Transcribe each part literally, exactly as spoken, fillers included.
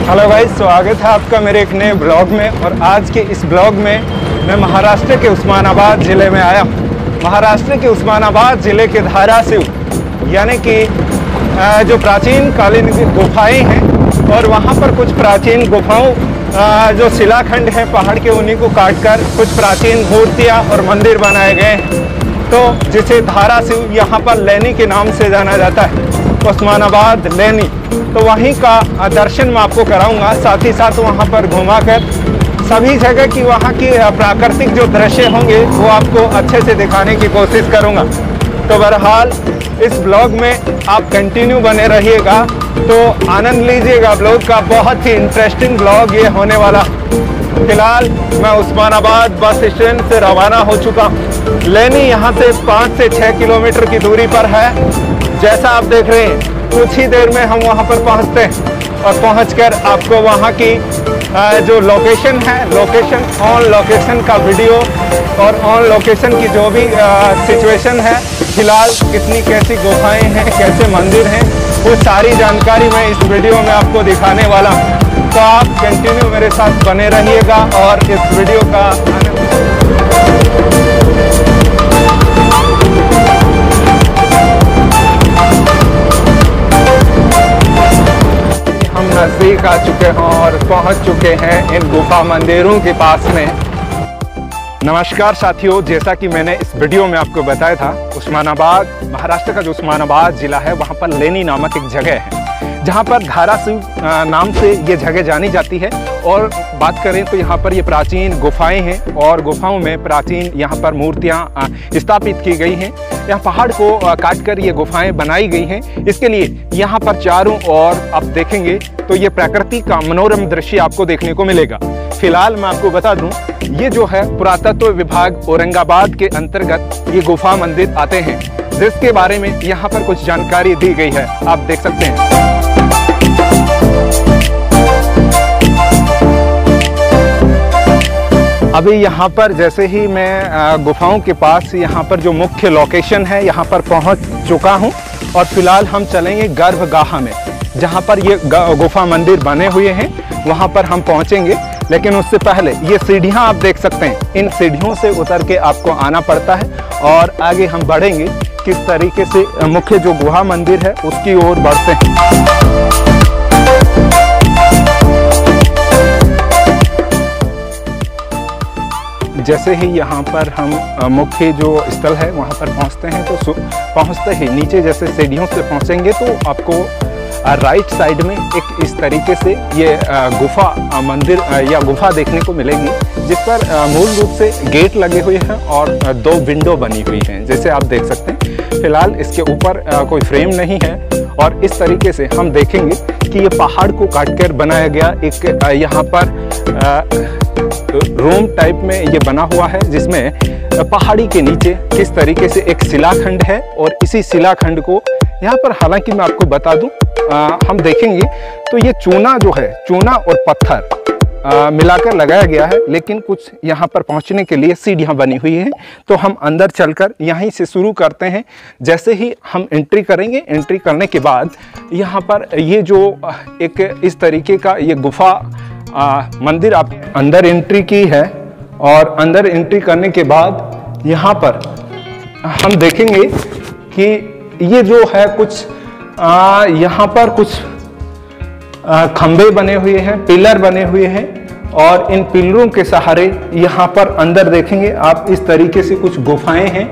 Hello guys, स्वागत है आपका मेरे एक नए ब्लॉग में। और आज के इस ब्लॉग में मैं महाराष्ट्र के उस्मानाबाद ज़िले में आया हूँ। महाराष्ट्र के उस्मानाबाद ज़िले के धाराशिव यानी कि जो प्राचीन कालीन गुफाएं हैं और वहाँ पर कुछ प्राचीन गुफाओं जो शिलाखंड हैं पहाड़ के, उन्हीं को काटकर कुछ प्राचीन मूर्तियाँ और मंदिर बनाए गए हैं, तो जिसे धाराशिव यहाँ पर लैनी के नाम से जाना जाता है, उस्मानाबाद लैनी। तो वहीं का दर्शन मैं आपको कराऊंगा, साथ ही साथ वहाँ पर घुमाकर सभी जगह की वहाँ की प्राकृतिक जो दृश्य होंगे वो आपको अच्छे से दिखाने की कोशिश करूँगा। तो बहरहाल इस ब्लॉग में आप कंटिन्यू बने रहिएगा, तो आनंद लीजिएगा ब्लॉग का। बहुत ही इंटरेस्टिंग ब्लॉग ये होने वाला। फिलहाल मैं उस्मानाबाद बस स्टैंड से रवाना हो चुका हूँ। लैनी यहाँ से पाँच से छः किलोमीटर की दूरी पर है। जैसा आप देख रहे हैं, कुछ ही देर में हम वहाँ पर पहुँचते हैं और पहुँचकर आपको वहाँ की जो लोकेशन है, लोकेशन ऑन लोकेशन का वीडियो और ऑन लोकेशन की जो भी सिचुएशन है, फिलहाल कितनी कैसी गुफाएं हैं, कैसे मंदिर हैं, वो सारी जानकारी मैं इस वीडियो में आपको दिखाने वाला हूँ। तो आप कंटिन्यू मेरे साथ बने रहिएगा और इस वीडियो का हम नज़दीक आ चुके हैं और पहुंच चुके हैं इन गुफा मंदिरों के पास में। नमस्कार साथियों, जैसा कि मैंने इस वीडियो में आपको बताया था, उस्मानाबाद महाराष्ट्र का जो उस्मानाबाद ज़िला है वहाँ पर लैनी नामक एक जगह है जहाँ पर धाराशिव नाम से ये जगह जानी जाती है। और बात करें तो यहाँ पर ये प्राचीन गुफाएं हैं और गुफाओं में प्राचीन यहाँ पर मूर्तियाँ स्थापित की गई हैं। यहाँ पहाड़ को काटकर ये गुफाएं बनाई गई हैं। इसके लिए यहाँ पर चारों ओर आप देखेंगे तो ये प्रकृति का मनोरम दृश्य आपको देखने को मिलेगा। फिलहाल मैं आपको बता दूं, ये जो है पुरातत्व विभाग औरंगाबाद के अंतर्गत ये गुफा मंदिर आते हैं, जिसके बारे में यहाँ पर कुछ जानकारी दी गई है, आप देख सकते हैं। अभी यहाँ पर जैसे ही मैं गुफाओं के पास यहाँ पर जो मुख्य लोकेशन है यहाँ पर पहुँच चुका हूँ और फिलहाल हम चलेंगे गर्भगाह में, जहाँ पर ये गुफा मंदिर बने हुए हैं, वहाँ पर हम पहुँचेंगे। लेकिन उससे पहले ये सीढ़ियाँ आप देख सकते हैं, इन सीढ़ियों से उतर के आपको आना पड़ता है और आगे हम बढ़ेंगे किस तरीके से मुख्य जो गुहा मंदिर है उसकी ओर बढ़ते हैं। जैसे ही यहाँ पर हम मुख्य जो स्थल है वहाँ पर पहुँचते हैं, तो पहुँचते ही नीचे जैसे सीढ़ियों से पहुँचेंगे तो आपको राइट साइड में एक इस तरीके से ये गुफा मंदिर या गुफा देखने को मिलेगी, जिस पर मूल रूप से गेट लगे हुए हैं और दो विंडो बनी हुई हैं, जैसे आप देख सकते हैं। फिलहाल इसके ऊपर कोई फ्रेम नहीं है और इस तरीके से हम देखेंगे कि ये पहाड़ को काटकर बनाया गया एक यहाँ पर रूम टाइप में ये बना हुआ है, जिसमें पहाड़ी के नीचे किस तरीके से एक शिलाखंड है और इसी शिलाखंड को यहाँ पर, हालांकि मैं आपको बता दूं, आ, हम देखेंगे तो ये चूना जो है, चूना और पत्थर मिलाकर लगाया गया है, लेकिन कुछ यहाँ पर पहुँचने के लिए सीढ़ियाँ बनी हुई हैं। तो हम अंदर चलकर यहीं से शुरू करते हैं। जैसे ही हम एंट्री करेंगे, एंट्री करने के बाद यहाँ पर ये जो एक इस तरीके का ये गुफा आ, मंदिर आप अंदर एंट्री की है और अंदर एंट्री करने के बाद यहाँ पर हम देखेंगे कि ये जो है कुछ आ, यहाँ पर कुछ आ, खंबे बने हुए हैं, पिलर बने हुए हैं और इन पिलरों के सहारे यहाँ पर अंदर देखेंगे आप इस तरीके से कुछ गुफाएं हैं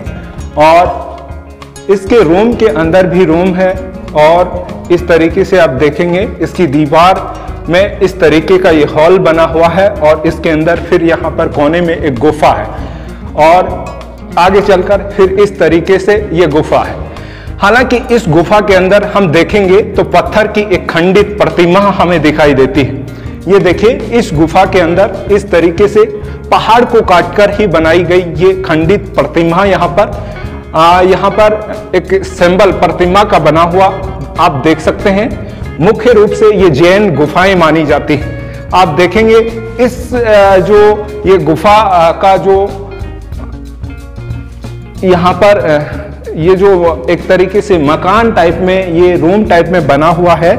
और इसके रूम के अंदर भी रूम है और इस तरीके से आप देखेंगे इसकी दीवार में इस तरीके का ये हॉल बना हुआ है और इसके अंदर फिर यहाँ पर कोने में एक गुफा है और आगे चलकर फिर इस तरीके से ये गुफा है। हालांकि इस गुफा के अंदर हम देखेंगे तो पत्थर की एक खंडित प्रतिमा हमें दिखाई देती है। ये देखिए, इस गुफा के अंदर इस तरीके से पहाड़ को काटकर ही बनाई गई ये खंडित प्रतिमा यहाँ पर आ, यहाँ पर एक सिंबल प्रतिमा का बना हुआ आप देख सकते हैं। मुख्य रूप से ये जैन गुफाएं मानी जाती हैं। आप देखेंगे इस जो ये गुफा का जो यहाँ पर ये जो एक तरीके से मकान टाइप में, ये रूम टाइप में बना हुआ है,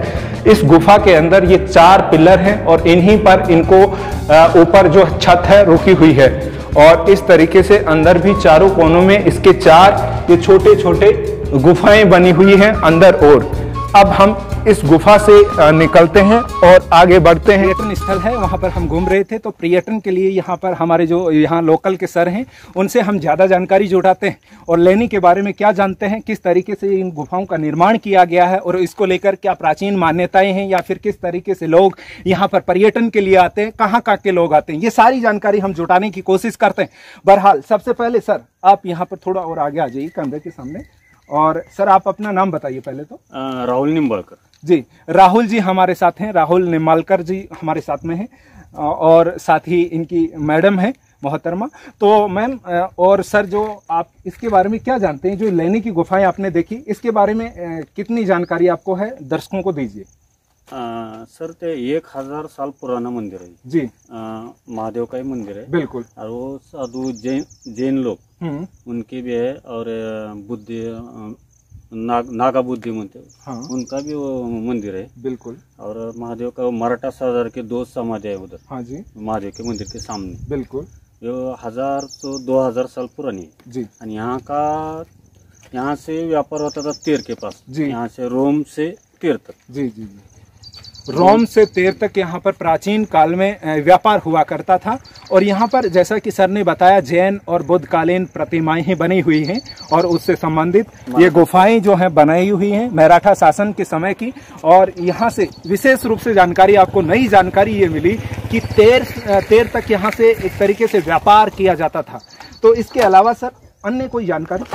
इस गुफा के अंदर ये चार पिलर हैं और इन्हीं पर इनको ऊपर जो छत है रुकी हुई है। और इस तरीके से अंदर भी चारों कोनों में इसके चार ये छोटे छोटे गुफाएं बनी हुई हैं अंदर। और अब हम इस गुफा से निकलते हैं और आगे बढ़ते हैं। पर्यटन स्थल है, वहाँ पर हम घूम रहे थे, तो पर्यटन के लिए यहाँ पर हमारे जो यहाँ लोकल के सर हैं उनसे हम ज़्यादा जानकारी जुटाते हैं और लेनी के बारे में क्या जानते हैं, किस तरीके से इन गुफाओं का निर्माण किया गया है और इसको लेकर क्या प्राचीन मान्यताएं हैं या फिर किस तरीके से लोग यहाँ पर पर्यटन के लिए आते हैं, कहाँ कहाँ के लोग आते हैं, ये सारी जानकारी हम जुटाने की कोशिश करते हैं। बहरहाल सबसे पहले सर आप यहाँ पर थोड़ा और आगे आ जाइए कैमरे के सामने। और सर आप अपना नाम बताइए पहले तो। राहुल निम्बालकर जी। राहुल जी हमारे साथ हैं, राहुल निम्बालकर जी हमारे साथ में हैं और साथ ही इनकी मैडम है मोहतरमा। तो मैम और सर जो आप इसके बारे में क्या जानते हैं, जो लेनी की गुफाएं आपने देखी इसके बारे में कितनी जानकारी आपको है, दर्शकों को दीजिए। सर ते एक हजार साल पुराना मंदिर है जी। आ, महादेव का ही मंदिर है बिल्कुल। और वो साधु जैन जैन लोग उनके भी है और बुद्धि नाग, नागा बुद्धि मंदिर हाँ। उनका भी वो मंदिर है बिल्कुल। और महादेव का मराठा सरदार के दो समाधि है उधर हाँ जी महादेव के मंदिर के सामने बिल्कुल। जो हजार तो दो हजार साल पुरानी है जी। और यहाँ का यहाँ से व्यापार होता था तीर के पास जी। यहाँ से रोम से तीर तक जी जी जी रोम से तेर तक यहाँ पर प्राचीन काल में व्यापार हुआ करता था। और यहाँ पर जैसा कि सर ने बताया जैन और बुद्धकालीन प्रतिमाएं ही बनी हुई हैं और उससे संबंधित ये गुफाएं जो हैं बनाई हुई हैं मराठा शासन के समय की। और यहाँ से विशेष रूप से जानकारी आपको नई जानकारी ये मिली कि तेर तेर तक यहाँ से एक तरीके से व्यापार किया जाता था। तो इसके अलावा सर अन्य कोई जानकारी?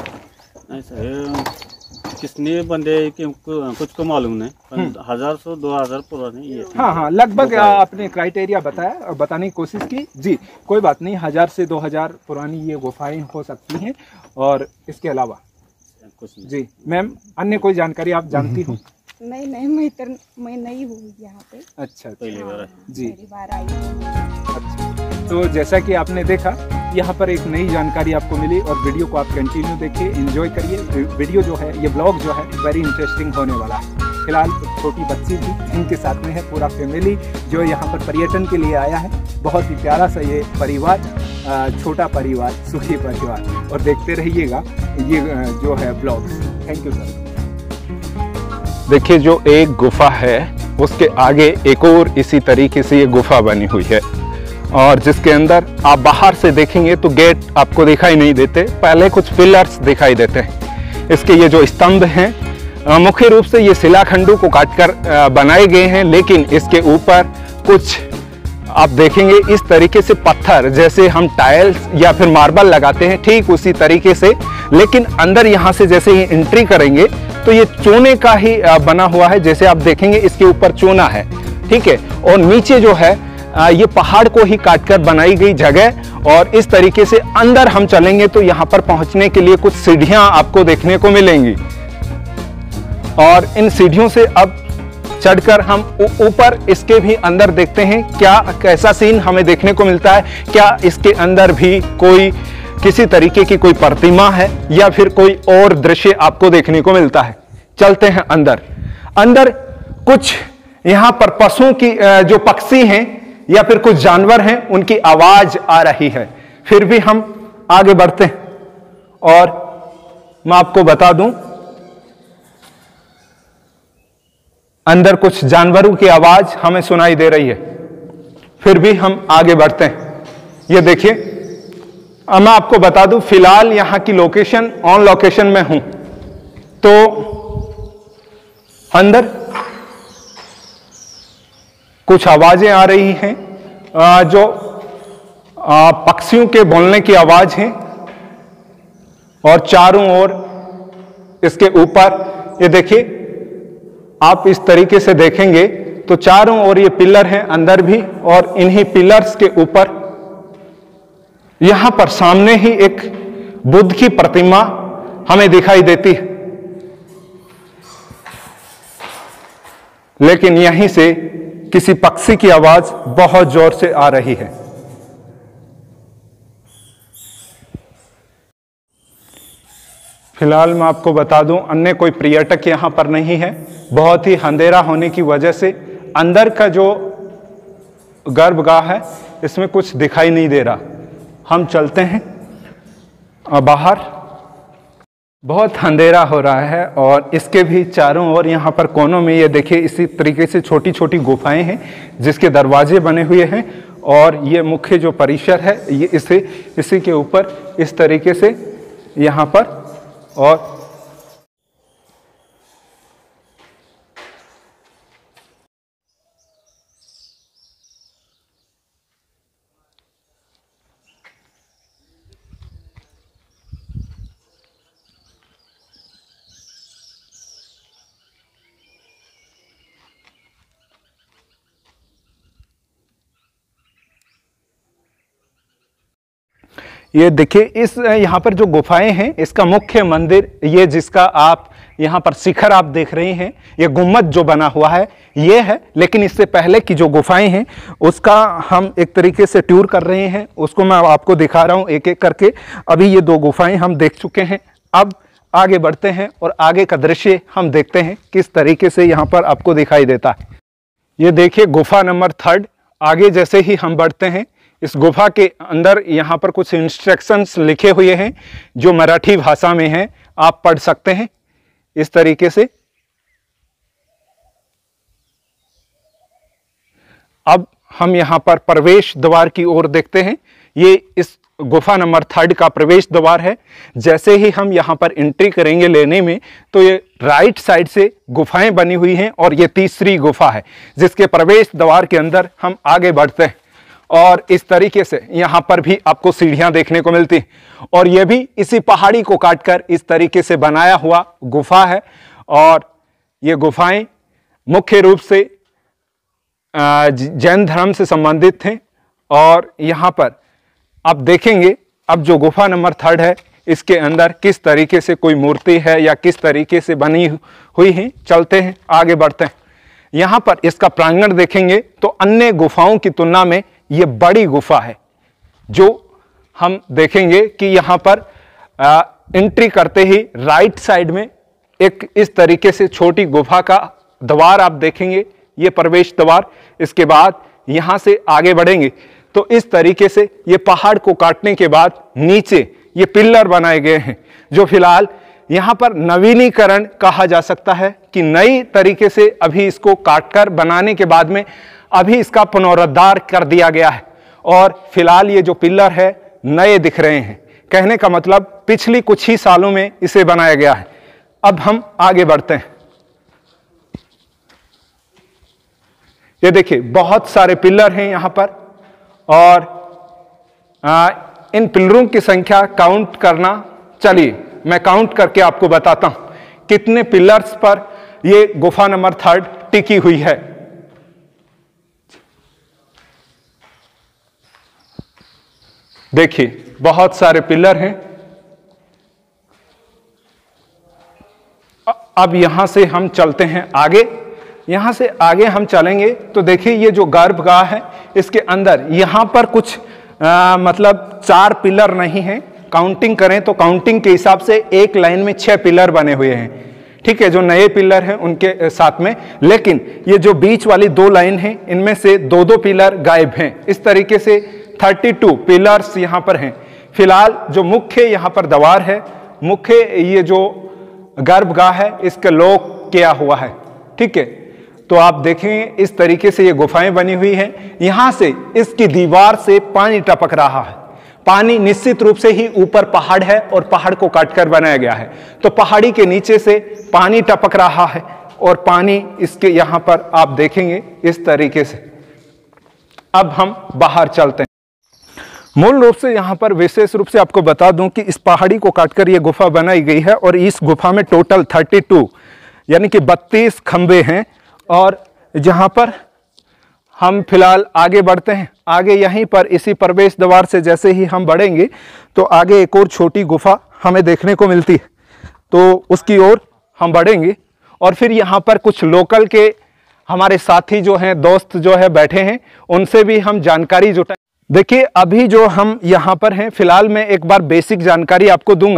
किसने बंदे के कुछ को मालूम नहीं, हजार सौ दो हजार पुराने ये हाँ हाँ लगभग आपने क्राइटेरिया बताया और बताने की कोशिश की जी। कोई बात नहीं, हजार से दो हजार पुरानी ये गुफाएं हो सकती हैं। और इसके अलावा कुछ जी मैम अन्य कोई जानकारी आप जानती हो? नहीं नहीं मैं तर, मैं नहीं हूँ यहाँ पे। अच्छा पहली बार जी बार आई। अच्छा तो जैसा कि आपने देखा यहाँ पर एक नई जानकारी आपको मिली और वीडियो को आप कंटिन्यू देखिए, एंजॉय करिए। वीडियो जो है ये ब्लॉग जो है वेरी इंटरेस्टिंग होने वाला है। फिलहाल एक छोटी बच्ची भी इनके साथ में है, पूरा फैमिली जो यहाँ पर पर्यटन के लिए आया है। बहुत ही प्यारा सा ये परिवार, छोटा परिवार, सुखी परिवार। और देखते रहिएगा ये जो है ब्लॉग्स। Thank you sir. देखिए जो एक गुफा है उसके आगे एक और इसी तरीके से ये गुफा बनी हुई है और जिसके अंदर आप बाहर से देखेंगे तो गेट आपको दिखाई नहीं देते, पहले कुछ पिलर्स दिखाई देते हैं। इसके ये जो स्तंभ हैं मुख्य रूप से ये शिलाखंडों को काटकर बनाए गए हैं, लेकिन इसके ऊपर कुछ आप देखेंगे इस तरीके से पत्थर, जैसे हम टाइल्स या फिर मार्बल लगाते हैं ठीक उसी तरीके से। लेकिन अंदर यहाँ से जैसे ही एंट्री करेंगे तो ये चूने का ही बना हुआ है, जैसे आप देखेंगे इसके ऊपर चूना है, ठीक है। और नीचे जो है ये पहाड़ को ही काटकर बनाई गई जगह। और इस तरीके से अंदर हम चलेंगे तो यहाँ पर पहुंचने के लिए कुछ सीढ़ियां आपको देखने को मिलेंगी और इन सीढ़ियों से अब चढ़कर हम ऊपर इसके भी अंदर देखते हैं क्या कैसा सीन हमें देखने को मिलता है। क्या इसके अंदर भी कोई किसी तरीके की कोई प्रतिमा है या फिर कोई और दृश्य आपको देखने को मिलता है। चलते हैं अंदर। अंदर कुछ यहाँ पर पशुओं की जो पक्षी हैं या फिर कुछ जानवर हैं उनकी आवाज आ रही है। फिर भी हम आगे बढ़ते हैं और मैं आपको बता दूं अंदर कुछ जानवरों की आवाज हमें सुनाई दे रही है। फिर भी हम आगे बढ़ते हैं। ये देखिए मैं आपको बता दूं फिलहाल यहां की लोकेशन ऑन लोकेशन में हूं तो अंदर कुछ आवाजें आ रही हैं जो पक्षियों के बोलने की आवाज है और चारों ओर इसके ऊपर ये देखिए आप इस तरीके से देखेंगे तो चारों ओर ये पिलर हैं अंदर भी और इन्हीं पिलर्स के ऊपर यहां पर सामने ही एक बुद्ध की प्रतिमा हमें दिखाई देती है। लेकिन यहीं से किसी पक्षी की आवाज बहुत जोर से आ रही है। फिलहाल मैं आपको बता दूं, अन्य कोई पर्यटक यहाँ पर नहीं है। बहुत ही अंधेरा होने की वजह से अंदर का जो गर्भगृह है इसमें कुछ दिखाई नहीं दे रहा। हम चलते हैं बाहर। बहुत अंधेरा हो रहा है और इसके भी चारों ओर यहाँ पर कोनों में ये देखिए इसी तरीके से छोटी छोटी गुफाएं हैं जिसके दरवाजे बने हुए हैं। और ये मुख्य जो परिसर है ये इसे इसी के ऊपर इस तरीके से यहाँ पर। और ये देखिए इस यहाँ पर जो गुफाएं हैं इसका मुख्य मंदिर, ये जिसका आप यहाँ पर शिखर आप देख रहे हैं, ये गुम्बद जो बना हुआ है ये है। लेकिन इससे पहले की जो गुफाएं हैं उसका हम एक तरीके से टूर कर रहे हैं, उसको मैं आपको दिखा रहा हूँ एक एक करके। अभी ये दो गुफाएं हम देख चुके हैं, अब आगे बढ़ते हैं और आगे का दृश्य हम देखते हैं किस तरीके से यहाँ पर आपको दिखाई देता है। ये देखिए गुफा नंबर थर्ड। आगे जैसे ही हम बढ़ते हैं इस गुफा के अंदर यहाँ पर कुछ इंस्ट्रक्शंस लिखे हुए हैं जो मराठी भाषा में हैं, आप पढ़ सकते हैं इस तरीके से। अब हम यहाँ पर प्रवेश द्वार की ओर देखते हैं। ये इस गुफा नंबर थर्ड का प्रवेश द्वार है। जैसे ही हम यहाँ पर एंट्री करेंगे लेने में तो ये राइट साइड से गुफाएं बनी हुई हैं और ये तीसरी गुफा है जिसके प्रवेश द्वार के अंदर हम आगे बढ़ते हैं। और इस तरीके से यहाँ पर भी आपको सीढ़ियाँ देखने को मिलती हैं और ये भी इसी पहाड़ी को काटकर इस तरीके से बनाया हुआ गुफा है। और ये गुफाएं मुख्य रूप से जैन धर्म से संबंधित थे। और यहाँ पर आप देखेंगे अब जो गुफा नंबर थर्ड है इसके अंदर किस तरीके से कोई मूर्ति है या किस तरीके से बनी हुई है। चलते हैं आगे बढ़ते हैं। यहाँ पर इसका प्रांगण देखेंगे तो अन्य गुफाओं की तुलना में ये बड़ी गुफा है। जो हम देखेंगे कि यहाँ पर आ, एंट्री करते ही राइट साइड में एक इस तरीके से छोटी गुफा का द्वार आप देखेंगे, ये प्रवेश द्वार। इसके बाद यहाँ से आगे बढ़ेंगे तो इस तरीके से ये पहाड़ को काटने के बाद नीचे ये पिलर बनाए गए हैं जो फिलहाल यहाँ पर नवीनीकरण कहा जा सकता है कि नई तरीके से अभी इसको काटकर बनाने के बाद में अभी इसका पुनरुद्धार कर दिया गया है। और फिलहाल ये जो पिलर है नए दिख रहे हैं, कहने का मतलब पिछली कुछ ही सालों में इसे बनाया गया है। अब हम आगे बढ़ते हैं। ये देखिए बहुत सारे पिलर हैं यहाँ पर और आ, इन पिलरों की संख्या काउंट करना, चलिए मैं काउंट करके आपको बताता हूं कितने पिलर्स पर ये गुफा नंबर थर्ड टिकी हुई है। देखिए बहुत सारे पिलर हैं। अब यहां से हम चलते हैं आगे। यहां से आगे हम चलेंगे तो देखिए ये जो गर्भगृह है इसके अंदर यहां पर कुछ आ, मतलब चार पिलर नहीं हैं। काउंटिंग करें तो काउंटिंग के हिसाब से एक लाइन में छह पिलर बने हुए हैं, ठीक है, जो नए पिलर हैं उनके साथ में। लेकिन ये जो बीच वाली दो लाइन है इनमें से दो दो पिलर गायब हैं। इस तरीके से बत्तीस पिलर्स यहाँ पर हैं। फिलहाल जो मुख्य यहाँ पर द्वार है, मुख्य ये जो गर्भगृह है इसका लॉक किया हुआ है, ठीक है। तो आप देखें इस तरीके से ये गुफाएं बनी हुई हैं। यहाँ से इसकी दीवार से पानी टपक रहा है। पानी निश्चित रूप से ही ऊपर पहाड़ है और पहाड़ को काटकर बनाया गया है, तो पहाड़ी के नीचे से पानी टपक रहा है और पानी इसके यहाँ पर आप देखेंगे इस तरीके से। अब हम बाहर चलते हैं। मूल रूप से यहाँ पर विशेष रूप से आपको बता दूं कि इस पहाड़ी को काटकर ये गुफा बनाई गई है और इस गुफा में टोटल बत्तीस यानी कि बत्तीस खंबे हैं। और जहाँ पर हम फिलहाल आगे बढ़ते हैं, आगे यहीं पर इसी प्रवेश द्वार से जैसे ही हम बढ़ेंगे तो आगे एक और छोटी गुफा हमें देखने को मिलती है, तो उसकी ओर हम बढ़ेंगे। और फिर यहाँ पर कुछ लोकल के हमारे साथी जो हैं, दोस्त जो है बैठे हैं, उनसे भी हम जानकारी जुटाएं। देखिए अभी जो हम यहाँ पर हैं फिलहाल मैं एक बार बेसिक जानकारी आपको दूंगा।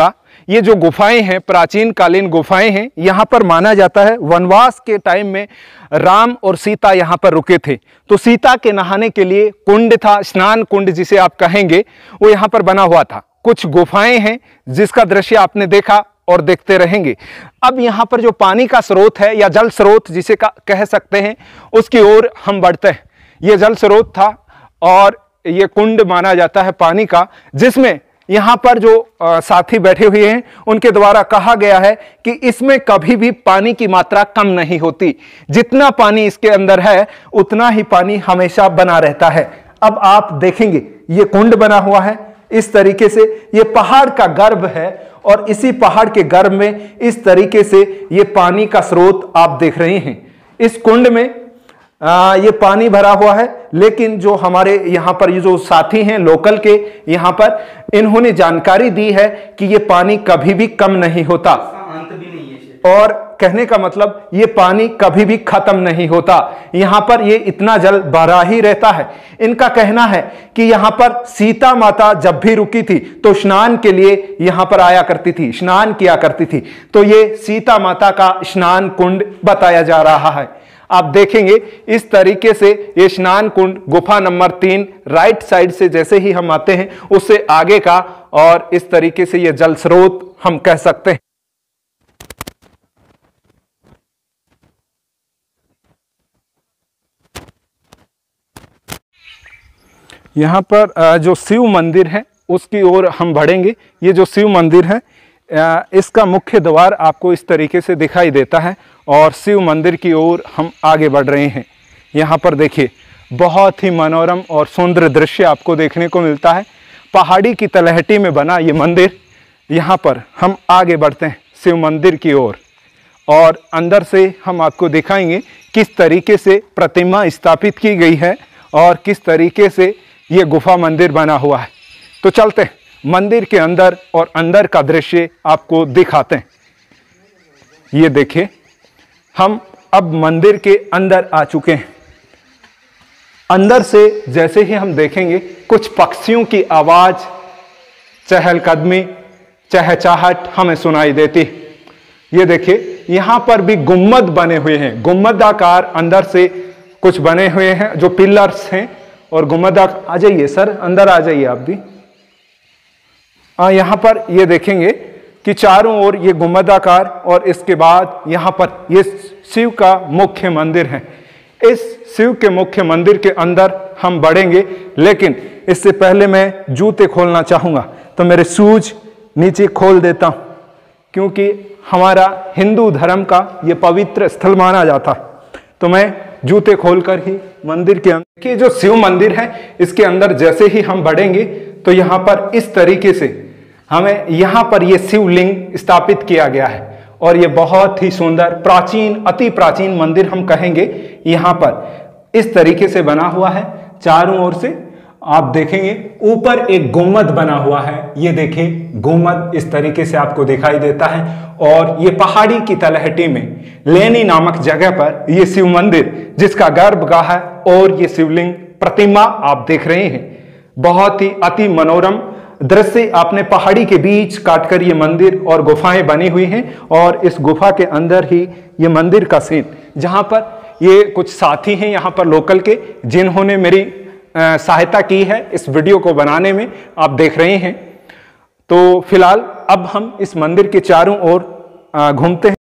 ये जो गुफाएं हैं प्राचीन कालीन गुफाएं हैं, यहाँ पर माना जाता है वनवास के टाइम में राम और सीता यहाँ पर रुके थे, तो सीता के नहाने के लिए कुंड था, स्नान कुंड जिसे आप कहेंगे, वो यहाँ पर बना हुआ था। कुछ गुफाएं हैं जिसका दृश्य आपने देखा और देखते रहेंगे। अब यहाँ पर जो पानी का स्रोत है या जल स्रोत जिसे कह सकते हैं, उसकी ओर हम बढ़ते हैं। ये जल स्रोत था और ये कुंड माना जाता है पानी का, जिसमें यहाँ पर जो आ, साथी बैठे हुए हैं उनके द्वारा कहा गया है कि इसमें कभी भी पानी की मात्रा कम नहीं होती, जितना पानी इसके अंदर है उतना ही पानी हमेशा बना रहता है। अब आप देखेंगे ये कुंड बना हुआ है इस तरीके से, ये पहाड़ का गर्भ है और इसी पहाड़ के गर्भ में इस तरीके से ये पानी का स्रोत आप देख रहे हैं। इस कुंड में आ, ये पानी भरा हुआ है, लेकिन जो हमारे यहाँ पर ये जो साथी हैं लोकल के, यहाँ पर इन्होंने जानकारी दी है कि ये पानी कभी भी कम नहीं होता, अंत भी नहीं है, और कहने का मतलब ये पानी कभी भी खत्म नहीं होता। यहाँ पर ये इतना जल भरा ही रहता है। इनका कहना है कि यहाँ पर सीता माता जब भी रुकी थी तो स्नान के लिए यहाँ पर आया करती थी, स्नान किया करती थी, तो ये सीता माता का स्नान कुंड बताया जा रहा है। आप देखेंगे इस तरीके से ये स्नान कुंड गुफा नंबर तीन राइट साइड से जैसे ही हम आते हैं उससे आगे का, और इस तरीके से ये जल स्रोत हम कह सकते हैं। यहाँ पर जो शिव मंदिर है उसकी ओर हम बढ़ेंगे। ये जो शिव मंदिर है इसका मुख्य द्वार आपको इस तरीके से दिखाई देता है और शिव मंदिर की ओर हम आगे बढ़ रहे हैं। यहाँ पर देखिए बहुत ही मनोरम और सुंदर दृश्य आपको देखने को मिलता है। पहाड़ी की तलहटी में बना ये मंदिर, यहाँ पर हम आगे बढ़ते हैं शिव मंदिर की ओर और अंदर से हम आपको दिखाएंगे किस तरीके से प्रतिमा स्थापित की गई है और किस तरीके से ये गुफा मंदिर बना हुआ है। तो चलते हैं मंदिर के अंदर और अंदर का दृश्य आपको दिखाते हैं। ये देखिए हम अब मंदिर के अंदर आ चुके हैं। अंदर से जैसे ही हम देखेंगे कुछ पक्षियों की आवाज, चहलकदमी, चहचहाहट हमें सुनाई देती। ये देखिए यहाँ पर भी गुम्मद बने हुए हैं, गुम्मदाकार अंदर से कुछ बने हुए हैं जो पिलर्स हैं और गुम्मदाकार। आ जाइए सर, अंदर आ जाइए आप भी। आ, यहाँ पर ये देखेंगे कि चारों ओर ये गुम्मदाकार और इसके बाद यहाँ पर ये शिव का मुख्य मंदिर है। इस शिव के मुख्य मंदिर के अंदर हम बढ़ेंगे, लेकिन इससे पहले मैं जूते खोलना चाहूँगा, तो मेरे शूज नीचे खोल देता हूँ क्योंकि हमारा हिंदू धर्म का ये पवित्र स्थल माना जाता है। तो मैं जूते खोलकर ही मंदिर के अंदर के जो शिव मंदिर है इसके अंदर जैसे ही हम बढ़ेंगे तो यहाँ पर इस तरीके से हमें यहाँ पर ये शिवलिंग स्थापित किया गया है और ये बहुत ही सुंदर प्राचीन, अति प्राचीन मंदिर हम कहेंगे। यहाँ पर इस तरीके से बना हुआ है, चारों ओर से आप देखेंगे ऊपर एक गुम्मद बना हुआ है। ये देखिए गुम्मद इस तरीके से आपको दिखाई देता है और ये पहाड़ी की तलहटी में लेनी नामक जगह पर ये शिव मंदिर जिसका गर्भगाह है और ये शिवलिंग प्रतिमा आप देख रहे हैं। बहुत ही अति मनोरम दृश्य आपने पहाड़ी के बीच काटकर ये मंदिर और गुफाएं बनी हुई हैं और इस गुफा के अंदर ही ये मंदिर का सीन, जहां पर ये कुछ साथी हैं यहाँ पर लोकल के जिन्होंने मेरी सहायता की है इस वीडियो को बनाने में, आप देख रहे हैं। तो फिलहाल अब हम इस मंदिर के चारों ओर घूमते हैं।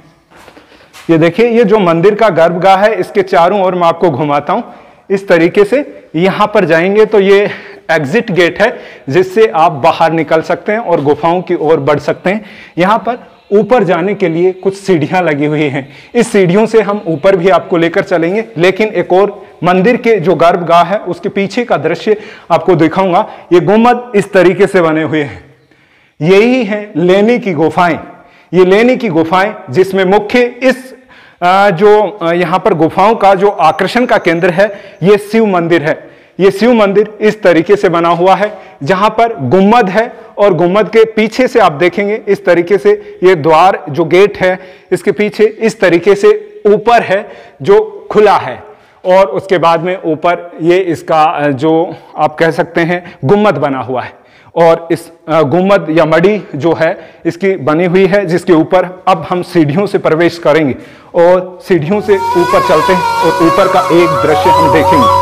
ये देखिए ये जो मंदिर का गर्भगाह है इसके चारों ओर मैं आपको घुमाता हूँ इस तरीके से। यहाँ पर जाएंगे तो ये एग्जिट गेट है जिससे आप बाहर निकल सकते हैं और गुफाओं की ओर बढ़ सकते हैं। यहाँ पर ऊपर जाने के लिए कुछ सीढ़ियां लगी हुई हैं, इस सीढ़ियों से हम ऊपर भी आपको लेकर चलेंगे, लेकिन एक और मंदिर के जो गर्भगाह है उसके पीछे का दृश्य आपको दिखाऊंगा। ये गुम्मद इस तरीके से बने हुए हैं, यही है लेनी की गुफाएं। ये लेनी की गुफाएं जिसमें मुख्य इस जो यहाँ पर गुफाओं का जो आकर्षण का केंद्र है ये शिव मंदिर है। ये शिव मंदिर इस तरीके से बना हुआ है जहां पर गुम्मद है और गुम्मद के पीछे से आप देखेंगे इस तरीके से ये द्वार जो गेट है इसके पीछे इस तरीके से ऊपर है जो खुला है और उसके बाद में ऊपर ये इसका जो आप कह सकते हैं गुम्मद बना हुआ है और इस गुम्बद या मड़ी जो है इसकी बनी हुई है, जिसके ऊपर अब हम सीढ़ियों से प्रवेश करेंगे और सीढ़ियों से ऊपर चलते हैं और ऊपर का एक दृश्य हम देखेंगे।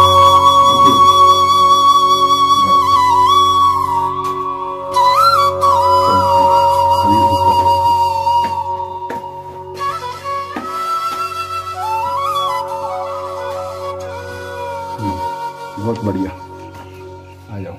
बहुत बढ़िया, आ जाओ।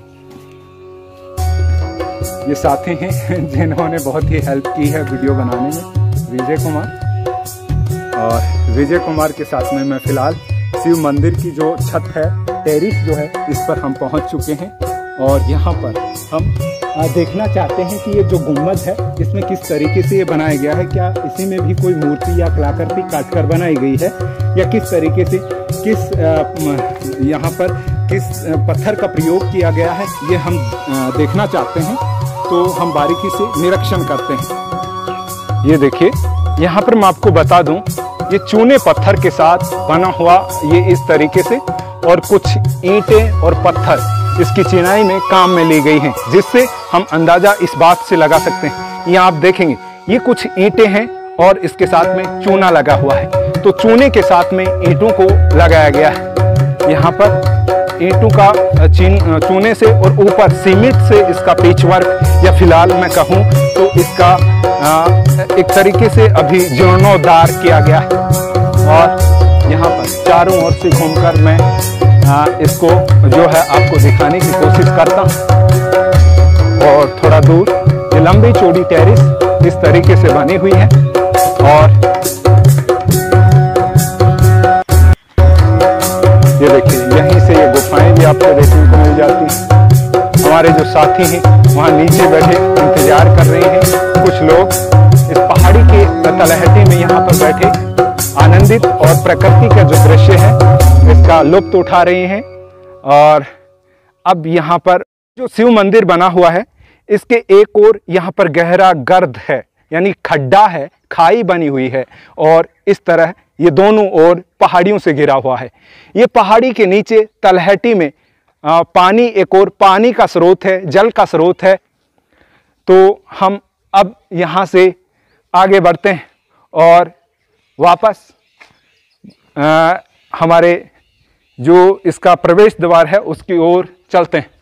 ये साथी हैं जिन्होंने बहुत ही हेल्प की है वीडियो बनाने में, विजय कुमार। और विजय कुमार के साथ में मैं फिलहाल शिव मंदिर की जो छत है, टेरिस जो है, इस पर हम पहुंच चुके हैं। और यहाँ पर हम देखना चाहते हैं कि ये जो गुम्बद है इसमें किस तरीके से ये बनाया गया है। क्या इसी में भी कोई मूर्ति या कलाकृति काटकर बनाई गई है, या किस तरीके से किस यहाँ पर किस पत्थर का प्रयोग किया गया है, ये हम देखना चाहते हैं। तो हम बारीकी से निरीक्षण करते हैं। ये देखिए, यहाँ पर मैं आपको बता दूं, ये चूने पत्थर के साथ बना हुआ ये इस तरीके से, और कुछ ईंटें और पत्थर इसकी चिनाई में काम में ली गई हैं, जिससे हम अंदाजा इस बात से लगा सकते हैं। यहाँ आप देखेंगे ये कुछ ईंटें हैं और इसके साथ में चूना लगा हुआ है, तो चूने के साथ में ईंटों को लगाया गया है। यहाँ पर ईंटों का चीन चूने से और ऊपर सीमेंट से इसका पेच वर्क, या फिलहाल मैं कहूँ तो इसका आ, एक तरीके से अभी जीर्णोद्धार किया गया है। और यहाँ पर चारों ओर से घूमकर मैं आ, इसको जो है आपको दिखाने की कोशिश करता हूँ। और थोड़ा दूर ये लंबी चौड़ी टेरिस इस तरीके से बनी हुई है। और ये देखिए, यहीं से ये गुफाएं भी आपको देखने को मिल जाती हैं। हमारे जो साथी हैं वहाँ नीचे बैठे इंतजार कर रहे हैं। कुछ लोग इस पहाड़ी के तलहटी में यहाँ पर बैठे आनंदित और प्रकृति का जो दृश्य है इसका लुत्फ उठा रहे हैं। और अब यहाँ पर जो शिव मंदिर बना हुआ है, इसके एक ओर यहाँ पर गहरा गर्द है, यानी खड्डा है, खाई बनी हुई है, और इस तरह ये दोनों ओर पहाड़ियों से घिरा हुआ है। ये पहाड़ी के नीचे तलहटी में आ, पानी, एक और पानी का स्रोत है, जल का स्रोत है। तो हम अब यहाँ से आगे बढ़ते हैं और वापस आ, हमारे जो इसका प्रवेश द्वार है उसकी ओर चलते हैं।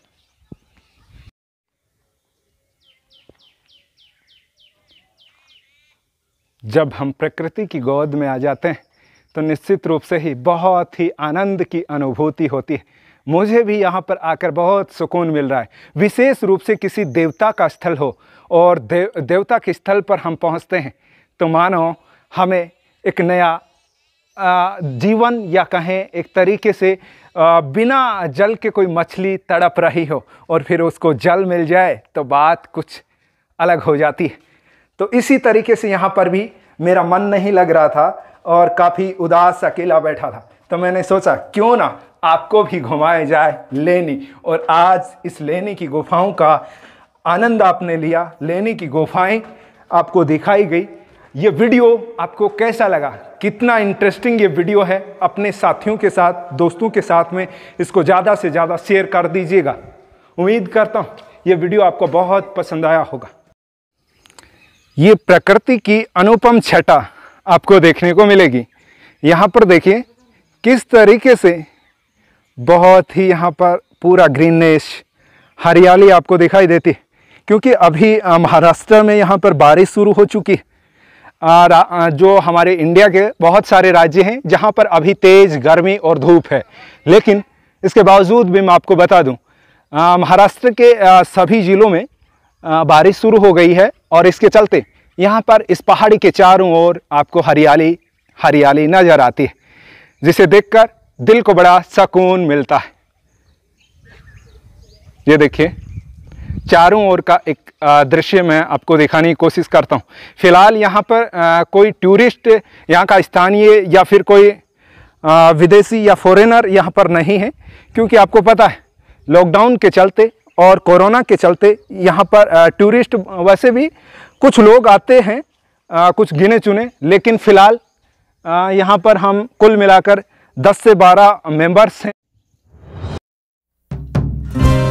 जब हम प्रकृति की गोद में आ जाते हैं तो निश्चित रूप से ही बहुत ही आनंद की अनुभूति होती है। मुझे भी यहाँ पर आकर बहुत सुकून मिल रहा है। विशेष रूप से किसी देवता का स्थल हो और देव देवता के स्थल पर हम पहुँचते हैं तो मानो हमें एक नया जीवन, या कहें एक तरीके से बिना जल के कोई मछली तड़प रही हो और फिर उसको जल मिल जाए तो बात कुछ अलग हो जाती है। तो इसी तरीके से यहाँ पर भी मेरा मन नहीं लग रहा था और काफ़ी उदास अकेला बैठा था, तो मैंने सोचा क्यों ना आपको भी घुमाया जाए लेनी। और आज इस लेनी की गुफाओं का आनंद आपने लिया, लेनी की गुफाएं आपको दिखाई गई। ये वीडियो आपको कैसा लगा, कितना इंटरेस्टिंग ये वीडियो है, अपने साथियों के साथ, दोस्तों के साथ में इसको ज़्यादा से ज़्यादा शेयर कर दीजिएगा। उम्मीद करता हूँ ये वीडियो आपको बहुत पसंद आया होगा। ये प्रकृति की अनुपम छटा आपको देखने को मिलेगी। यहाँ पर देखिए किस तरीके से बहुत ही यहाँ पर पूरा ग्रीनेश, हरियाली आपको दिखाई देती है, क्योंकि अभी महाराष्ट्र में यहाँ पर बारिश शुरू हो चुकी है। जो हमारे इंडिया के बहुत सारे राज्य हैं जहाँ पर अभी तेज़ गर्मी और धूप है, लेकिन इसके बावजूद भी मैं आपको बता दूँ महाराष्ट्र के आ, सभी ज़िलों में आ, बारिश शुरू हो गई है। और इसके चलते यहाँ पर इस पहाड़ी के चारों ओर आपको हरियाली हरियाली नज़र आती है, जिसे देखकर दिल को बड़ा सुकून मिलता है। ये देखिए चारों ओर का एक दृश्य मैं आपको दिखाने की कोशिश करता हूँ। फिलहाल यहाँ पर आ, कोई टूरिस्ट, यहाँ का स्थानीय या फिर कोई आ, विदेशी या फॉरेनर यहाँ पर नहीं है, क्योंकि आपको पता है लॉकडाउन के चलते और कोरोना के चलते यहाँ पर आ, टूरिस्ट वैसे भी कुछ लोग आते हैं, आ, कुछ गिने चुने, लेकिन फ़िलहाल यहाँ पर हम कुल मिलाकर दस से बारह मेंबर्स हैं।